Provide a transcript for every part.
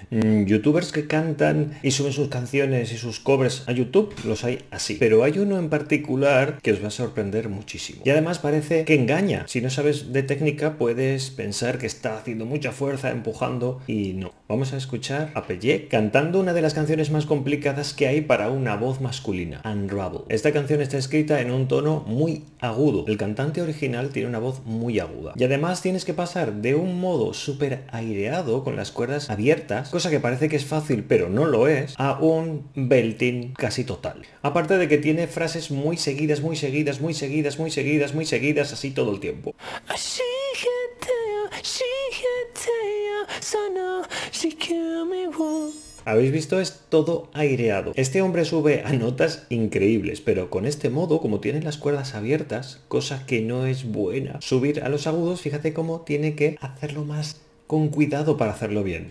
Youtubers que cantan y suben sus canciones y sus covers a YouTube, los hay así. Pero hay uno en particular que os va a sorprender muchísimo. Y además parece que engaña. Si no sabes de técnica puedes pensar que está haciendo mucha fuerza, empujando, y no. Vamos a escuchar a Payek cantando una de las canciones más complicadas que hay para una voz masculina, Unravel. Esta canción está escrita en un tono muy agudo. El cantante original tiene una voz muy aguda. Y además tienes que pasar de un modo súper aireado con las cuerdas abiertas, cosa que parece que es fácil pero no lo es, a un belting casi total. Aparte de que tiene frases muy seguidas, muy seguidas, muy seguidas, muy seguidas, muy seguidas, así todo el tiempo. ¿Habéis visto? Es todo aireado. Este hombre sube a notas increíbles, pero con este modo, como tiene las cuerdas abiertas, cosa que no es buena, subir a los agudos, fíjate cómo tiene que hacerlo más con cuidado para hacerlo bien.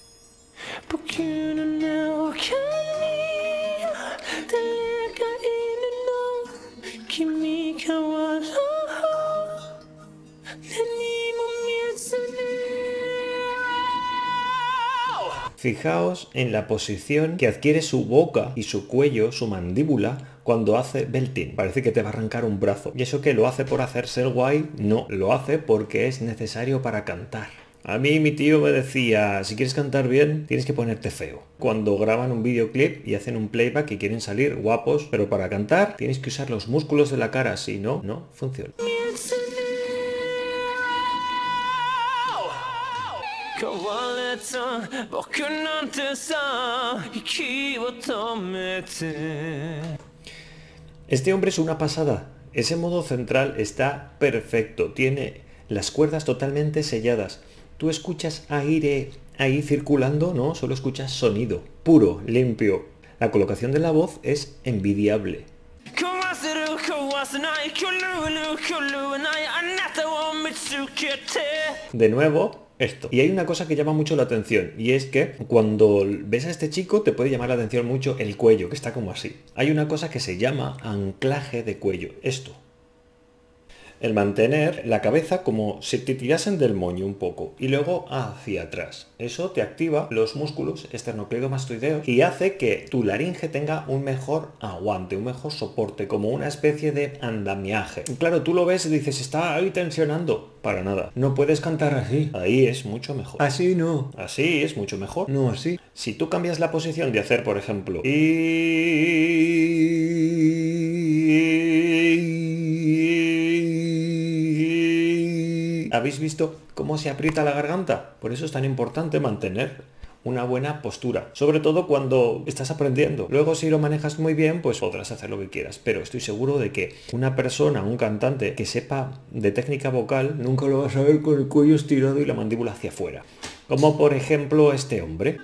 Fijaos en la posición que adquiere su boca y su cuello, su mandíbula, cuando hace belting. Parece que te va a arrancar un brazo. ¿Y eso qué? ¿Lo hace por hacerse el guay? No, lo hace porque es necesario para cantar. A mí mi tío me decía, si quieres cantar bien, tienes que ponerte feo. Cuando graban un videoclip y hacen un playback y quieren salir guapos, pero para cantar tienes que usar los músculos de la cara, si no, no funciona. Este hombre es una pasada. Ese modo central está perfecto. Tiene las cuerdas totalmente selladas. Tú escuchas aire ahí circulando, no, solo escuchas sonido puro, limpio. La colocación de la voz es envidiable. De nuevo, esto. Y hay una cosa que llama mucho la atención, y es que cuando ves a este chico te puede llamar la atención mucho el cuello, que está como así. Hay una cosa que se llama anclaje de cuello, esto. El mantener la cabeza como si te tirasen del moño un poco y luego hacia atrás. Eso te activa los músculos esternocleidomastoideos y hace que tu laringe tenga un mejor aguante, un mejor soporte, como una especie de andamiaje. Claro, tú lo ves y dices, está ahí tensionando. Para nada. No puedes cantar así. Ahí es mucho mejor. Así no. Así es mucho mejor. No así. Si tú cambias la posición de hacer, por ejemplo, ¿habéis visto cómo se aprieta la garganta? Por eso es tan importante mantener una buena postura, sobre todo cuando estás aprendiendo. Luego, si lo manejas muy bien, pues podrás hacer lo que quieras, pero estoy seguro de que una persona, un cantante que sepa de técnica vocal, nunca lo va a saber con el cuello estirado y la mandíbula hacia afuera. Como por ejemplo este hombre.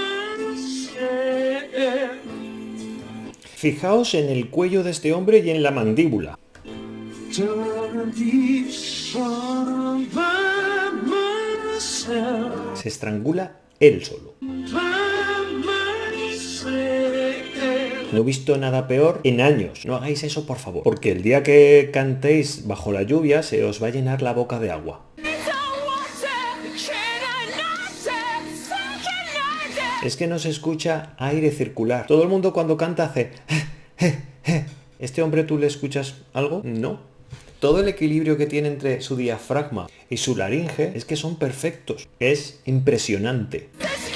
Fijaos en el cuello de este hombre y en la mandíbula. Se estrangula él solo. No he visto nada peor en años. No hagáis eso, por favor, porque el día que cantéis bajo la lluvia se os va a llenar la boca de agua. Es que no se escucha aire circular. Todo el mundo cuando canta hace... ¿Este hombre tú le escuchas algo? No. Todo el equilibrio que tiene entre su diafragma y su laringe es que son perfectos. Es impresionante.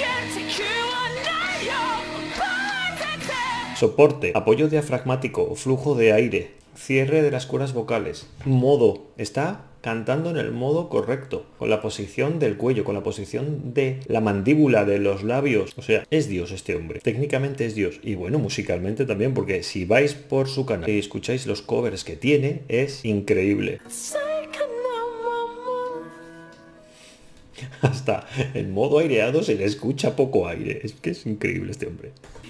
Soporte, apoyo diafragmático, flujo de aire, cierre de las cuerdas vocales, modo. Está cantando en el modo correcto, con la posición del cuello, con la posición de la mandíbula, de los labios. O sea, es Dios este hombre. Técnicamente es Dios. Y bueno, musicalmente también, porque si vais por su canal y escucháis los covers que tiene, es increíble. Hasta en modo aireado se le escucha poco aire. Es que es increíble este hombre.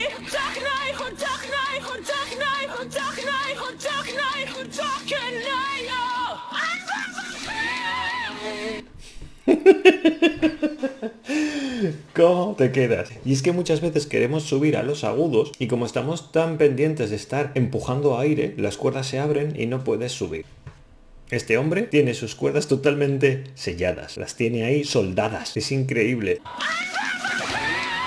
¿Cómo te quedas? Y es que muchas veces queremos subir a los agudos y como estamos tan pendientes de estar empujando aire, las cuerdas se abren y no puedes subir. Este hombre tiene sus cuerdas totalmente selladas, las tiene ahí soldadas. Es increíble.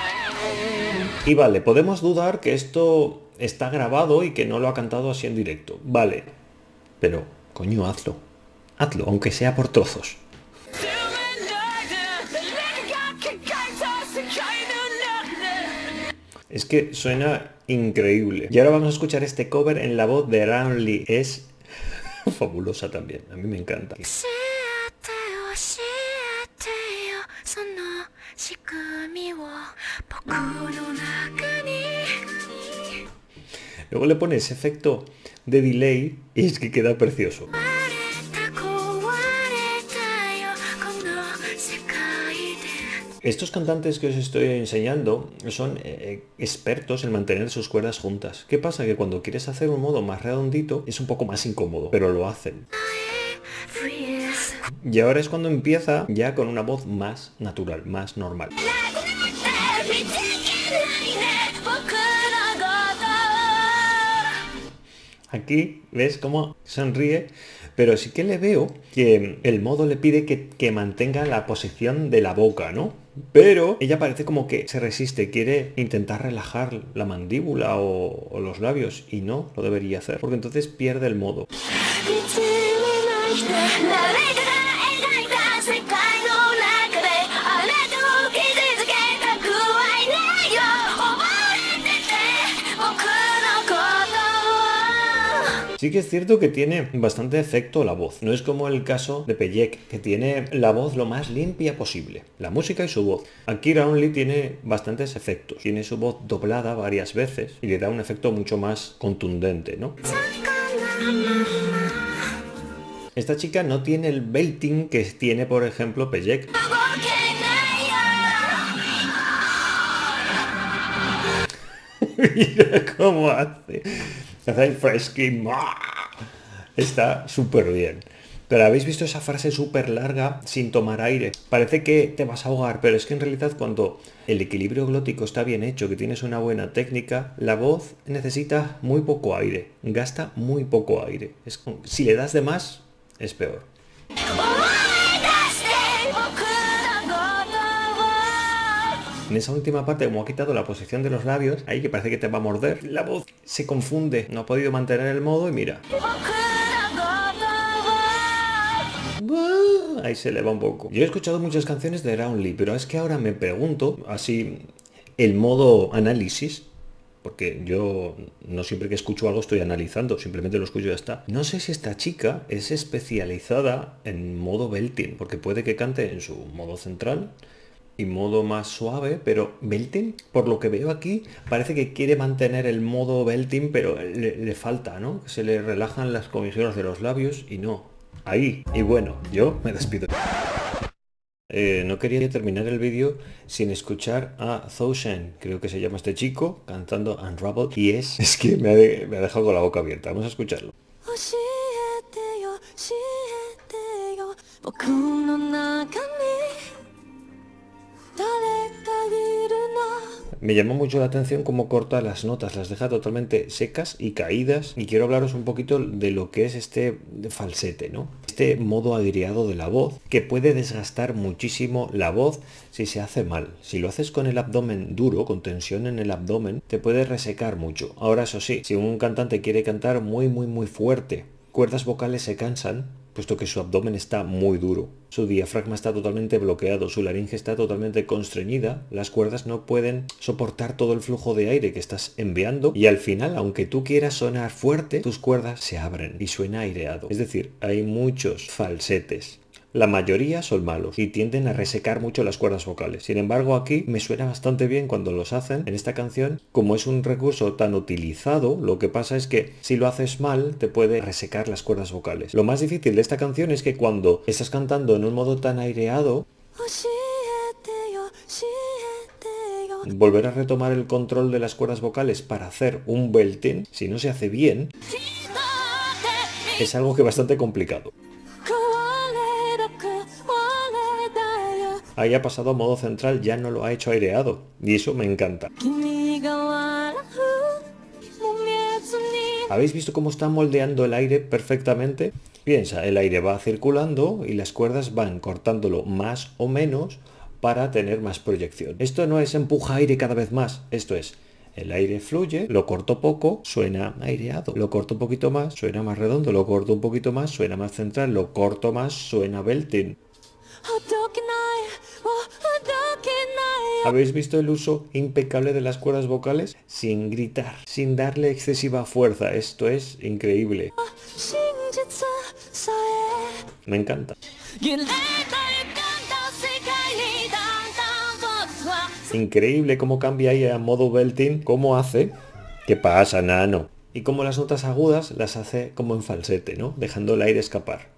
Y vale, podemos dudar que esto está grabado y que no lo ha cantado así en directo. Vale, pero coño, hazlo. Hazlo, aunque sea por trozos. Es que suena increíble. Y ahora vamos a escuchar este cover en la voz de Raon Lee. Es fabulosa también, a mí me encanta. Luego le pone ese efecto de delay y es que queda precioso. Estos cantantes que os estoy enseñando son expertos en mantener sus cuerdas juntas. ¿Qué pasa? Que cuando quieres hacer un modo más redondito es un poco más incómodo, pero lo hacen. Y ahora es cuando empieza ya con una voz más natural, más normal. Aquí ves cómo sonríe, pero sí que le veo que el modo le pide que mantenga la posición de la boca, ¿no? Pero ella parece como que se resiste, quiere intentar relajar la mandíbula o los labios y no lo debería hacer, porque entonces pierde el modo. Sí que es cierto que tiene bastante efecto la voz. No es como el caso de Peyek, que tiene la voz lo más limpia posible. La música y su voz. Aquí Raon Lee tiene bastantes efectos. Tiene su voz doblada varias veces y le da un efecto mucho más contundente, ¿no? Esta chica no tiene el belting que tiene, por ejemplo, Peyek. Mira cómo hace. Hace el fresky. Está súper bien. Pero ¿habéis visto esa frase súper larga sin tomar aire? Parece que te vas a ahogar, pero es que en realidad cuando el equilibrio glótico está bien hecho, que tienes una buena técnica, la voz necesita muy poco aire. Gasta muy poco aire. Si le das de más, es peor. En esa última parte, como ha quitado la posición de los labios, ahí que parece que te va a morder, la voz se confunde, no ha podido mantener el modo y mira. Ahí se le va un poco. Yo he escuchado muchas canciones de Raon Lee, pero es que ahora me pregunto, así, el modo análisis, porque yo no siempre que escucho algo estoy analizando, simplemente lo escucho y ya está. No sé si esta chica es especializada en modo belting, porque puede que cante en su modo central y modo más suave, pero belting, por lo que veo aquí, parece que quiere mantener el modo belting, pero le falta, ¿no? Que se le relajan las comisuras de los labios y no. Ahí. Y bueno, yo me despido. No quería terminar el vídeo sin escuchar a Zhou Shen, creo que se llama este chico, cantando Unravel, y es que me ha dejado con la boca abierta. Vamos a escucharlo. Me llamó mucho la atención cómo corta las notas, las deja totalmente secas y caídas, y quiero hablaros un poquito de lo que es este falsete, ¿no? Este modo agriado de la voz, que puede desgastar muchísimo la voz si se hace mal. Si lo haces con el abdomen duro, con tensión en el abdomen, te puede resecar mucho. Ahora, eso sí, si un cantante quiere cantar muy fuerte, cuerdas vocales se cansan, puesto que su abdomen está muy duro. Su diafragma está totalmente bloqueado, su laringe está totalmente constreñida, las cuerdas no pueden soportar todo el flujo de aire que estás enviando y al final, aunque tú quieras sonar fuerte, tus cuerdas se abren y suena aireado. Es decir, hay muchos falsetes. La mayoría son malos y tienden a resecar mucho las cuerdas vocales. Sin embargo, aquí me suena bastante bien cuando los hacen en esta canción. Como es un recurso tan utilizado, lo que pasa es que si lo haces mal, te puede resecar las cuerdas vocales. Lo más difícil de esta canción es que cuando estás cantando en un modo tan aireado, volver a retomar el control de las cuerdas vocales para hacer un belting, si no se hace bien, es algo que es bastante complicado. Ahí ha pasado a modo central, ya no lo ha hecho aireado. Y eso me encanta. ¿Habéis visto cómo está moldeando el aire perfectamente? Piensa, el aire va circulando y las cuerdas van cortándolo más o menos para tener más proyección. Esto no es empuja aire cada vez más, esto es el aire fluye, lo corto poco, suena aireado, lo corto un poquito más, suena más redondo, lo corto un poquito más, suena más central, lo corto más, suena belting. ¿Habéis visto el uso impecable de las cuerdas vocales? Sin gritar, sin darle excesiva fuerza. Esto es increíble. Me encanta. Increíble cómo cambia ahí a modo belting, cómo hace. ¿Qué pasa, nano? Y como las notas agudas las hace como en falsete, ¿no? Dejando el aire escapar.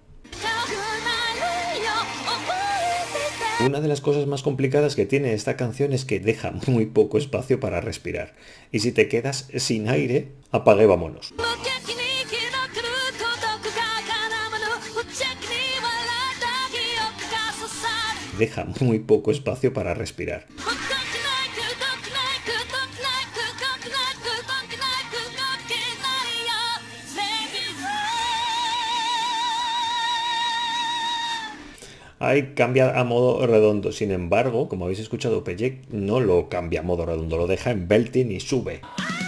Una de las cosas más complicadas que tiene esta canción es que deja muy poco espacio para respirar. Y si te quedas sin aire, apague vámonos. Deja muy poco espacio para respirar. Ahí cambia a modo redondo, sin embargo, como habéis escuchado, Payek no lo cambia a modo redondo, lo deja en belting y sube.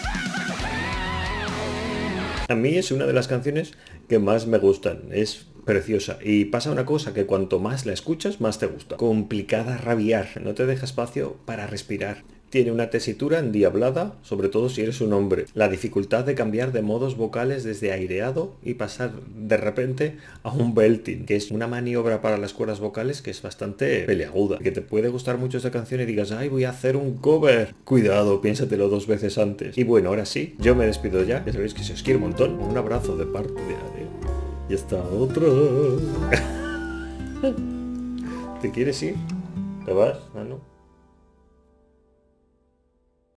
A mí es una de las canciones que más me gustan, es preciosa. Y pasa una cosa, que cuanto más la escuchas, más te gusta. Complicada a rabiar, no te deja espacio para respirar. Tiene una tesitura endiablada, sobre todo si eres un hombre. La dificultad de cambiar de modos vocales desde aireado y pasar de repente a un belting, que es una maniobra para las cuerdas vocales que es bastante peleaguda. Que te puede gustar mucho esta canción y digas, ay, voy a hacer un cover. Cuidado, piénsatelo 2 veces antes. Y bueno, ahora sí, yo me despido ya. Ya sabéis que si os quiero un montón. Un abrazo de parte de Adel. Y hasta otro. ¿Te quieres ir? ¿Te vas? Ah, no.